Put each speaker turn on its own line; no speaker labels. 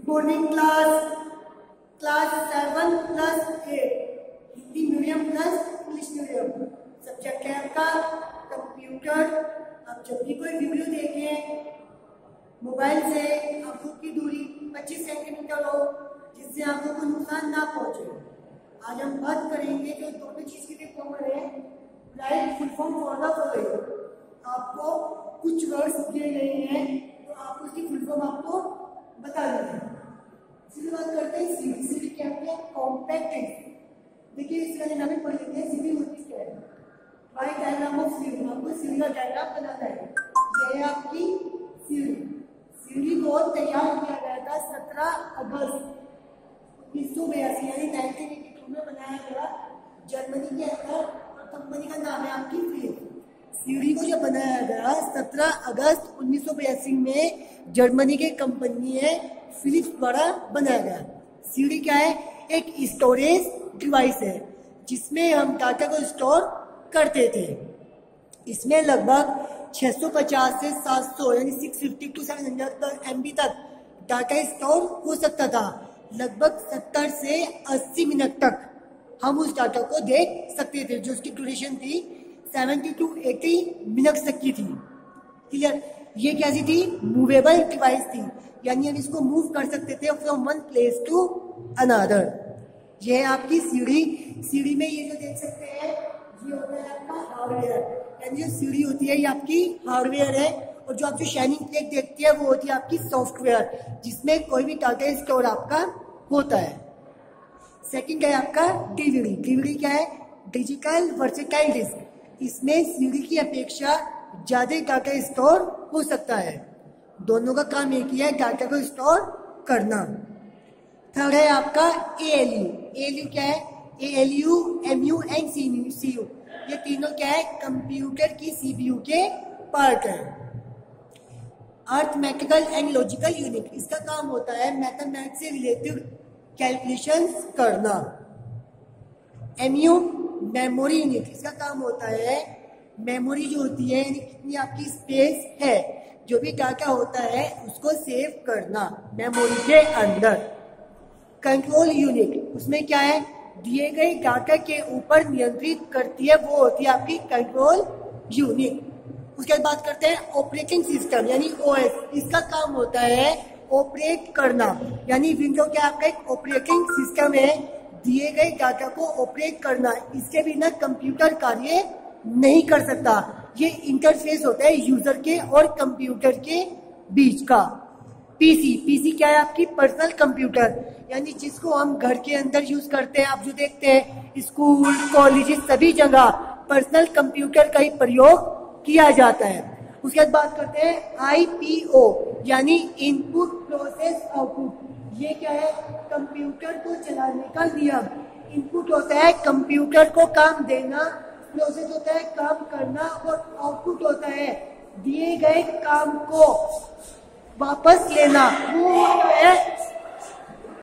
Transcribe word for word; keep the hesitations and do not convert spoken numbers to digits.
Good morning class class seven plus eight Hindi medium plus English medium subject है आपका computer. आप जब भी कोई वीडियो देखें मोबाइल से आंखों की दूरी पच्चीस सेंटीमीटर हो जिससे आंखों को नुकसान ना पहुंचे। आज हम बात करेंगे जो दोनों चीज की फॉर्मल है right full form for the following. आपको कुछ वर्ड्स दिए गए हैं तो आप उसकी फुल फॉर्म आपको बता देंगे। सीधी बात करते हैं सीडी। सीडी क्या है? कॉम्पैक्ट। देखिए इसका नाम ही पढ़ लेते हैं। सीडी होती क्या है? Try diagram of CD. आपको सीडी का डायग्राम बनाना है। ये है आपकी सीडी। सीडी को तैयार किया गया था सत्रह अगस्त उन्नीस सौ बयासी यानी नाइनटीन एटी टू में बनाया गया जर्मनी के अंदर और कंपनी का नाम है आपकी फिलिप्स। सीडी को जब बनाया गया सत्रह अगस्त उन्नीस सौ बयासी में जर्मनी की कंपनी है फिलिप्स द्वारा बनाया गया। सीडी क्या है? एक स्टोरेज डिवाइस है जिसमें हम डाटा को स्टोर करते थे। इसमें लगभग छह सौ पचास से सात सौ यानी छह सौ पचास टू सात सौ एमबी तक डाटा स्टोर हो सकता था। लगभग सत्तर से अस्सी मिनट तक हम उस डाटा को देख सकते थे जो उसकी ड्यूरेशन थी सत्तर टू अस्सी मिनट तक की थी। क्लियर? ये कैसी थी? मूवेबल डिवाइस थी यानी हम इसको मूव कर सकते थे from one place to another. ये है आपकी सीडी। सीडी में ये जो देख सकते हैं ये होता है आपका हार्डवेयर यानी जो सीडी होती है ये आपकी हार्डवेयर है और जो आप जो शाइनिंग प्लेट देखते हैं वो होती है आपकी सॉफ्टवेयर जिसमें कोई भी डाटा स्टोर आपका होता है। सेकंड है आपका डीवीडी। डीवीडी क्या है? Digital versatile disc. इसमें सीडी की अपेक्षा ज्यादा डाटा स्टोर हो सकता है। दोनों का काम एक ही है, डाटा को स्टोर करना। थर्ड है आपका एएलयू। एएलयू क्या है? एएलयू, एमयू एंड सीयू ये तीनों क्या है? कंप्यूटर की सीपीयू के पार्ट है। Arithmetical and logical unit. इसका काम होता है मैथमेटिक्स से रिलेटेड कैलकुलेशंस करना। MU memory unit. इसका काम होता है मेमोरी जो होती है यानी कितनी आपकी स्पेस है जो भी डाटा होता है उसको सेव करना मेमोरी के अंदर। कंट्रोल यूनिट उसमें क्या है? दिए गए डाटा के ऊपर नियंत्रित करती है वो होती है आपकी कंट्रोल यूनिट। उसके बाद बात करते हैं ऑपरेटिंग सिस्टम यानी ओएस। इसका काम होता है ऑपरेट करना यानी विंडो क्या आपका एक ऑपरेटिंग सिस्टम है दिए गए डाटा को ऑपरेट करना। इसके बिना कंप्यूटर कार्य नहीं कर सकता। ये इंटरफेस होता है यूजर के और कंप्यूटर के बीच का। पीसी। पीसी क्या है? आपकी पर्सनल कंप्यूटर यानी जिसको हम घर के अंदर यूज करते हैं। आप जो देखते हैं स्कूल कॉलेज सभी जगह पर्सनल कंप्यूटर का ही प्रयोग किया जाता है। उसके बाद बात करते हैं आईपीओ यानी इनपुट प्रोसेस आउटपुट। ये क्या है? कंप्यूटर को चलाने का नियम। इनपुट होता है कंप्यूटर को काम देना, प्रोसेस होता है काम करना और आउटपुट होता है दिए गए काम को वापस लेना। वो है